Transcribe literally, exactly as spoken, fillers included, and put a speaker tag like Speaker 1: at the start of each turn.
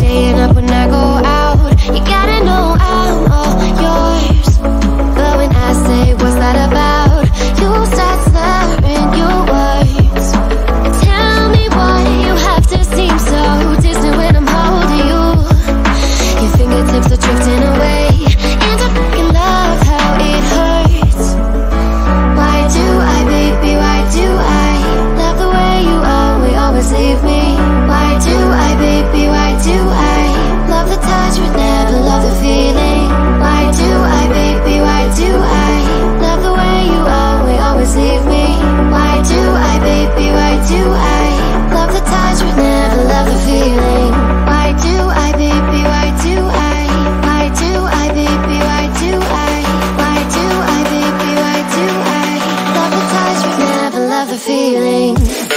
Speaker 1: staying up when I go out. You gotta know I'm all yours. But when I say what's that about, you start slurring your words. Tell me why you have to seem so distant when I'm holding you. Your fingertips are drifting away, and I fucking love how it hurts. Why do I, baby, why do I love the way you always, always leave me? Why do I, baby, why do I love the touch but never love the feeling? Why do I, baby, why do I love the way you always, always leave me? Why do I, baby, why do I love the touch but never love the feeling? Why do I, baby, why do I? Why do I, baby, why do I? Why do I, baby, why do I love the touch but never love the feeling?